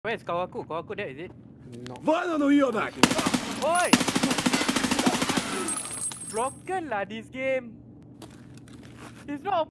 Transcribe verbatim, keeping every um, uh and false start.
Where's kau aku? Kau aku there, is it? No. Vana no Yodak! Oi! Broken lah this game. It's not